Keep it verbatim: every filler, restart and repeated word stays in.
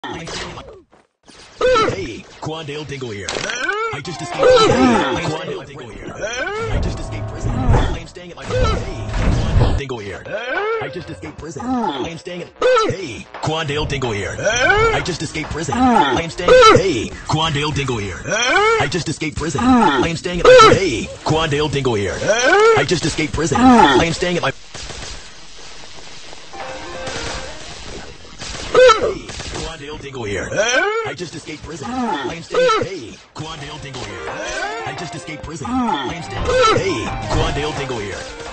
I'm staying at my... Hey, Quandale Dingle here. I just escaped prison. Hey, Quandale Dingle here. I just escaped prison. I am staying at my... Hey, Quandale Dingle here. I just escaped prison. I am staying at... Hey, Quandale Dingle here. I just escaped prison. I am staying at... Hey, Quandale Dingle here. I just escaped prison. I am staying at my... Hey, Quandale Dingle here. I just escaped prison. I am staying at my... Quandale Dingle here. I just escaped prison. I am staying. Hey, Quandale Dingle here. I just escaped prison. I am staying. Hey, Quandale Dingle here.